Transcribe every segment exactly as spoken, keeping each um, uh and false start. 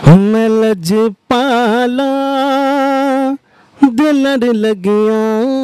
मैं लजपाला दिल लड़ लगिया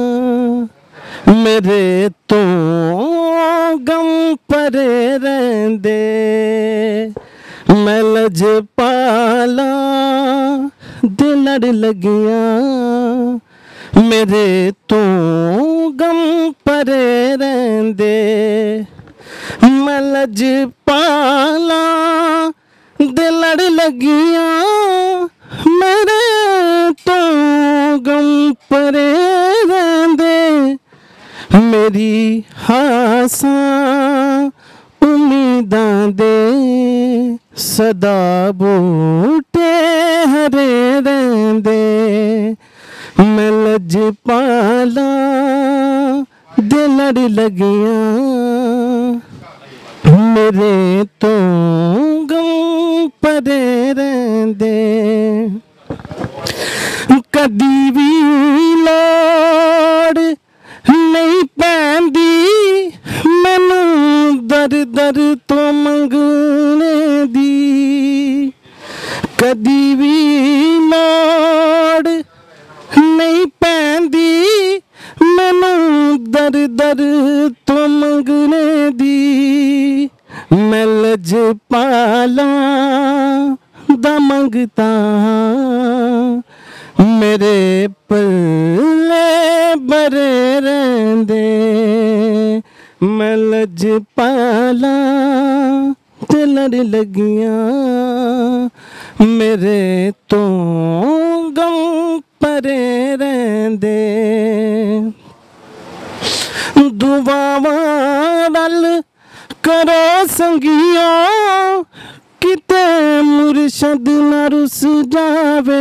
मेरे तो गम परे रहंदे। मैं लजपाला दिल लड़ लगिया मेरे तो गम परे रहंदे। मैं लजपाला दिल लड़ लगिया मेरे तो गम परे रहंदे। मेरी हासा उम्मीदां दे सदा बूटे हरे रहंदे। मैं लजपाला दिल लड़ लगिया मेरे तो गम परे रहंदे। कदी भी लोड़ नहीं पैंदी मैनू दर दर तो मंगने दी। कदी भी लोड़ नहीं पैंदी मैनू दर दर तो मंगने दी। मैं लजपाला दा मंगता मेरे पल्ले बरे रहंदे। मैं लजपाला ते लड़ लगिया मेरे तो गम परे रहंदे। दुआवां रल करो संगियो किते मुर्शद न रुस जावे।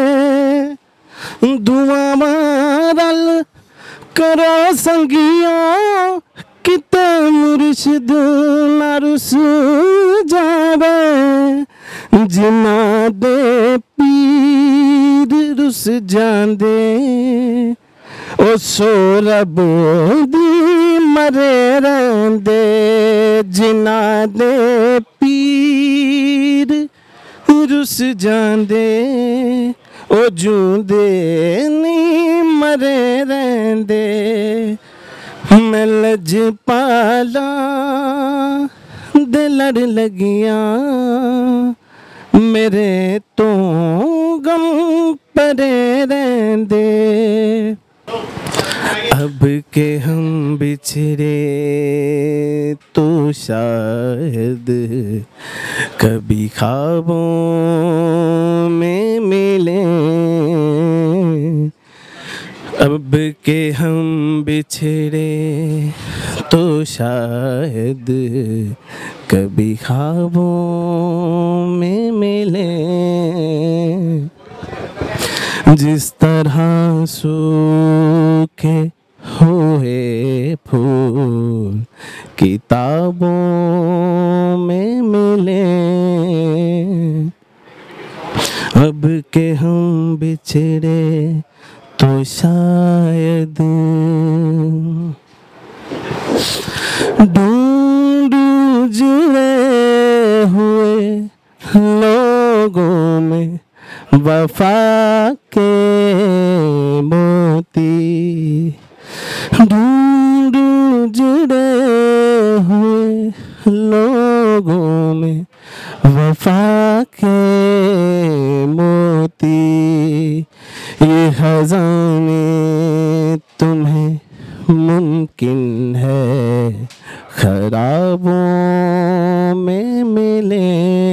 दुआवां रल करो संगियो किते मुर्शद न रुस जावे। जिन्ना दे पीर रुस जांदे ओ सो रब दी मरे रहंदे। जिन्ना दे पीर रुस जांदे ओ जूंदे नी मरे रहंदे। मैं लजपाला दे लड़ लगिया मेरे तो गम परे रहंदे। अब के हम बिछड़े तो शायद कभी ख्वाबों में मिले। अब के हम बिछड़े तो शायद कभी ख्वाबों में मिले। जिस तरह सूखे हुए फूल किताबों में मिले। अब के हम बिछड़े तो शायद ढूंढ जुड़े हुए लोगों में वफा के मोती। ढूंढ जुड़े हुए लोगों में वफा के मोती। ये खजाने तुम्हें मुमकिन है खराबों में मिले।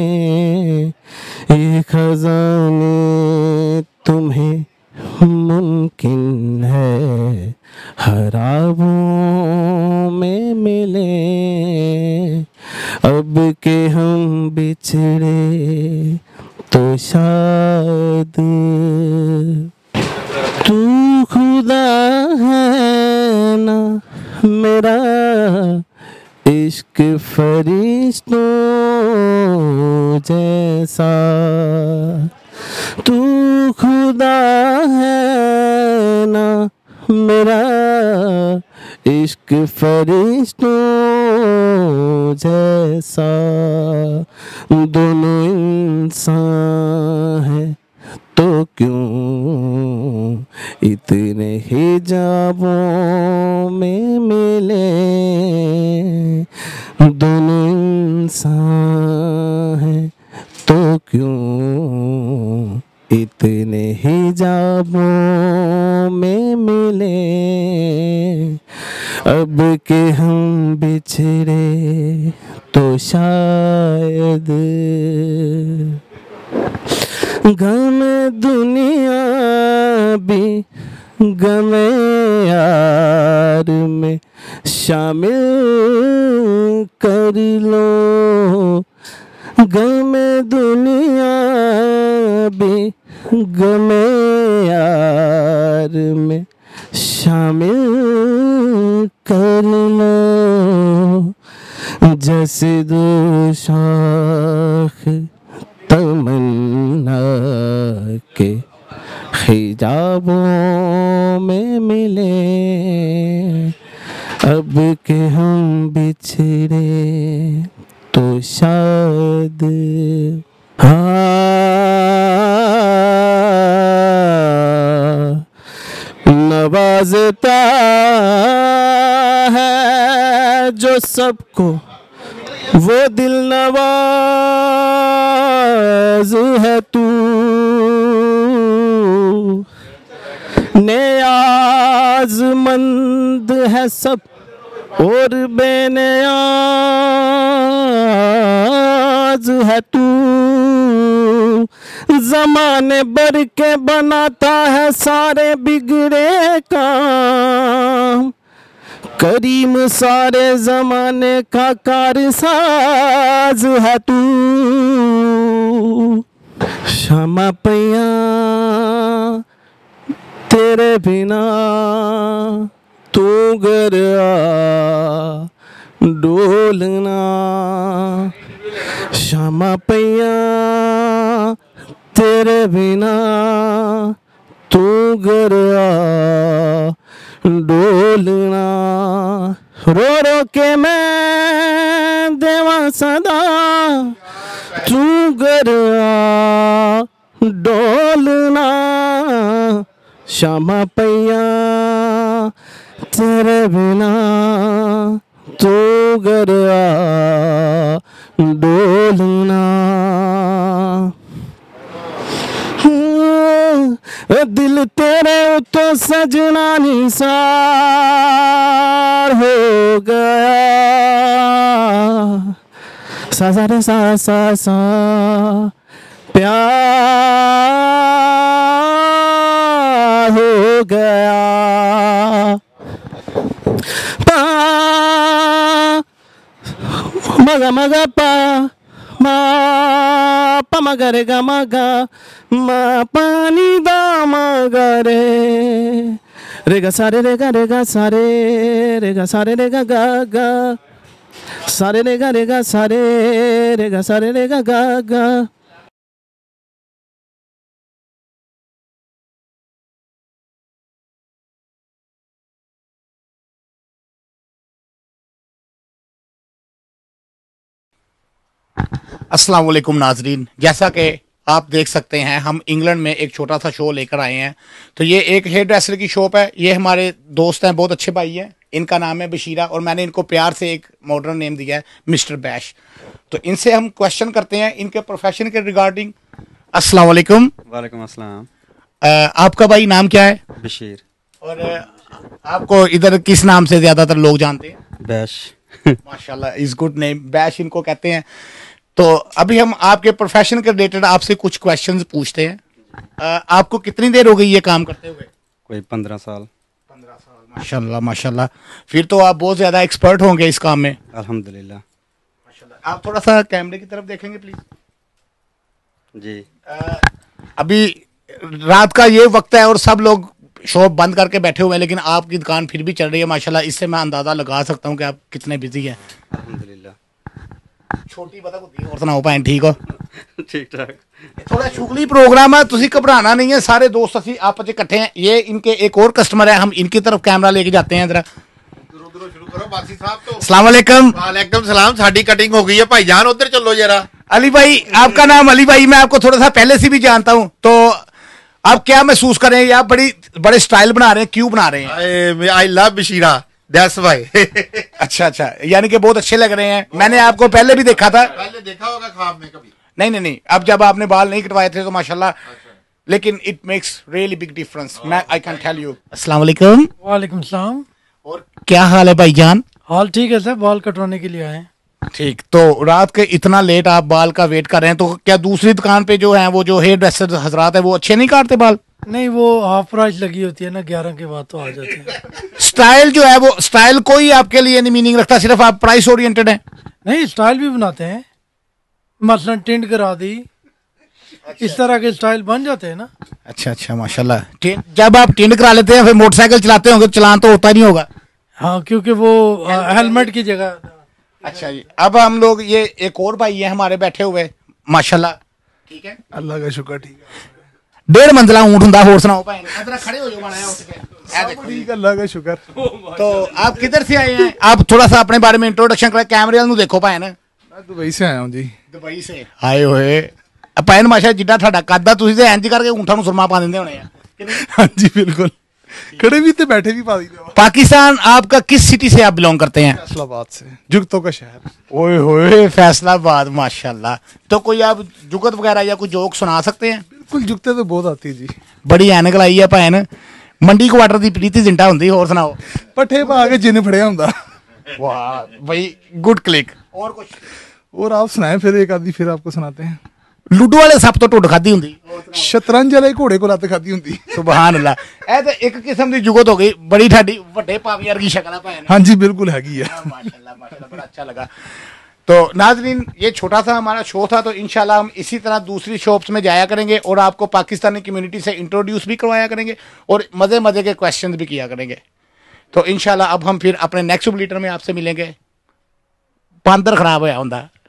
ये खजाने तुम्हें मुमकिन है खराबों में मिले। अब के हम बिछड़े तो शायद तू खुदा है ना मेरा इश्क फरिश्तों जैसा। तू खुदा है ना मेरा इश्क फरिश्तों जैसा। दोनों इंसान क्यों इतने हिजाबों में मिले दोनों इंसान हैं तो क्यों इतने हिजाबों में मिले अब के हम बिछड़े तो शायद गम दुनिया भी गम यार में शामिल कर लो गम दुनिया भी गम यार में शामिल कर लो जैसे दो शाख तमन्ना के हिजाबों में मिले अब के हम बिछड़े तो शायद हाँ नवाजता है जो सबको वो दिल नवाज है तू नियाज़मंद है सब और बेनियाज है तू ज़माने भर के बनाता है सारे बिगड़े काम करीम सारे ज़माने का कारसाज है तू शमा पैया तेरे बिना तू घर आ डोलना शमा पैया तेरे बिना तू घर आ डोलना रो रो के मैं देवा सदा तू घर आ डोलना शमा पैया तेरे बिना तू घर आ डोलना दिल तेरे तो सजना निसार हो गया सा सा रे सा सा सा प्यार हो गया पा मगा मगा पा मा पा मगरे गा मगा मा पानी दा मगरे रे गा सारे रे गा रे गा सारे रे गा सारे रे गा गा गा सारे रे गा रे गा सारे रे गा सारे रे गा गा गा अस्सलाम वालेकुम नाजरीन, जैसा कि आप देख सकते हैं हम इंग्लैंड में एक छोटा सा शो लेकर आए हैं। तो ये एक हेयर ड्रेसर की शॉप है। ये हमारे दोस्त हैं, बहुत अच्छे भाई हैं। इनका नाम है बशीरा और मैंने इनको प्यार से एक मॉडर्न नेम दिया है मिस्टर बैश। तो इनसे हम क्वेश्चन करते हैं इनके प्रोफेशन के रिगार्डिंग। अस्सलाम वालेकुम। वालेकुम अस्सलाम। आपका भाई नाम क्या है? बशीर। और आपको इधर किस नाम से ज्यादातर लोग जानते हैं? बैश। माशाल्लाह, इज गुड नेम, बैश इनको कहते हैं। तो अभी हम आपके प्रोफेशन के रिलेटेड आपसे कुछ क्वेश्चंस पूछते हैं। आ, आपको कितनी देर हो गई ये काम करते हुए? कोई पंद्रह साल। पंद्रह साल, माशाल्लाह माशाल्लाह। फिर तो आप बहुत ज्यादा एक्सपर्ट होंगे इस काम में। अल्हम्दुलिल्लाह। माशाल्लाह। आप थोड़ा सा कैमरे की तरफ देखेंगे प्लीज जी। आ, अभी रात का ये वक्त है और सब लोग शॉप बंद करके बैठे हुए हैं, लेकिन आपकी दुकान फिर भी चल रही है माशाल्लाह। इससे मैं अंदाजा लगा सकता हूँ कि आप कितने बिजी हैं। अल्हम्दुलिल्लाह। छोटी पता को और सुनाओ भैन, ठीक हो? ठीक ठाक। थोड़ा शुगली प्रोग्राम है, तुसी घबराना नहीं है। सारे दोस्त असी आपस में इकट्ठे हैं। ये इनके एक और कस्टमर है, हम इनकी तरफ कैमरा लेके जाते हैं जरा। शुरू करो बासी साहब। तो अस्सलाम वालेकुम। वालेकुम सलाम। साडी कटिंग हो गई है भाईजान, उधर चलो जरा। अली भाई, आपका नाम अली भाई, मैं आपको थोड़ा सा पहले से भी जानता हूँ। तो आप क्या महसूस कर रहे हैं? आप बड़ी बड़े स्टाइल बना रहे हैं, क्यों बना रहे हैं? I love Bashira, that's why. अच्छा अच्छा, यानी कि बहुत अच्छे लग रहे हैं। मैंने आपको पहले भी देखा था। पहले देखा होगा ख्वाब में कभी? नहीं नहीं नहीं, अब जब आपने बाल नहीं कटवाए थे तो माशाल्लाह, लेकिन it makes really big difference. मैं आई कैन टेल यू। अस्सलाम वालेकुम। वालेकुम सलाम। और क्या हाल है भाईजान? हाल ठीक है सर, बाल कटवाने के लिए आए हैं। ठीक, तो रात के इतना लेट आप बाल का वेट कर रहे हैं, तो क्या दूसरी दुकान पे जो है वो जो हेयर ड्रेसर हजरात है वो अच्छे नहीं काटते बाल? नहीं, वो हाफ प्राइस लगी होती है ना, ग्यारह के बाद तो आ जाते हैं। स्टाइल जो है वो स्टाइल कोई आपके लिए नहीं मीनिंग रखता, सिर्फ आप प्राइस ओरिएंटेड हैं? नहीं, स्टाइल भी बनाते हैं, मसलन टिंड करा दी, इस तरह के स्टाइल बन जाते हैं ना। अच्छा अच्छा, माशाल्लाह। टिंड- जब आप टिंड करा लेते हैं फिर मोटरसाइकिल चलाते होंगे, चलान तो होता नहीं होगा? हाँ, क्योंकि वो हेलमेट की जगह। अच्छा जी, अब हम लोग ये एक और भाई है हमारे बैठे हुए, माशाल्लाह। ठीक है, अल्लाह का शुक्र, ठीक है। डेढ़ मंजिला ऊंट हुंदा, होर सुनाओ भाई। इधर खड़े हो जाओ माड़ा जिहा उठ के। ए देखो जी। ठीक, अल्लाह का शुक्र। तो आप किधर से आए हैं? आप थोड़ा सा अपने बारे में इंट्रोडक्शन करें, कैमरे वाल नूं देखो भाई ना। मैं दुबई से आया हूँ जी। दुबई से आए होए भैन, माशा जिड्डा ਤੁਹਾਡਾ ਕੱਦ ਆ, ਤੁਸੀਂ ਤੇ ਇੰਜ ਕਰਕੇ ਊਂਠਾਂ ਨੂੰ ਸੁਰਮਾ ਪਾ ਦਿੰਦੇ ਹੋਣੇ ਆ। हाँ जी बिल्कुल, खड़े भी थे बैठे भी पा दी। पाकिस्तान आपका किस सिटी से आप बिलोंग करते हैं? फैसलाबाद से, जुगतों का शहर। ओए होए, फैसलाबाद, माशाल्लाह। तो कोई आप जुगत वगैरह या कोई जोक सुना सकते हैं? बिल्कुल, जुगते तो बहुत आती है जी। बड़ी ऐनक लाई है भैन, मंडी क्वार्टर दी प्रीति जिंटा हुंदी। होर सुनाओ। पट्ठे पा के जिन फड़िया हुंदा। वाह भाई, गुड क्लिक। और कुछ? और आप सुनाए फिर एक आदि, फिर आपको सुनाते हैं। लूडो वाले सब तो ढुੱਡ खादी हुंदी। शतरंज वाले घोड़े को लत खाती हुंदी। सुभान अल्लाह, ਇਹ ਤੇ ਇੱਕ किस्म ਦੀ जुगत हो गई। बड़ी ठाडी ਵੱਡੇ पावी वर्गी शक्ल है भैन। हाँ जी बिल्कुल हैगी है। माशाल्लाह माशाल्लाह, बड़ा अच्छा लगा। तो नाजरीन, ये छोटा सा हमारा शो था, तो इंशाल्लाह हम इसी तरह दूसरी शॉप्स में जाया करेंगे और आपको पाकिस्तानी कम्युनिटी से इंट्रोड्यूस भी करवाया करेंगे और मज़े मज़े के क्वेश्चन भी किया करेंगे। तो इंशाल्लाह अब हम फिर अपने नेक्स्ट बुलेटिन में आपसे मिलेंगे। बांदर खराब होया हुंदा।